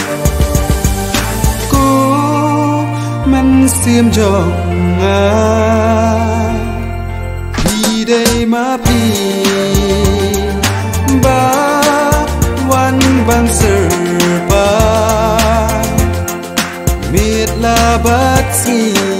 มันเสียมจองดีได้มาปีบาวันบังเสอร์ปาเมตลาบัดสี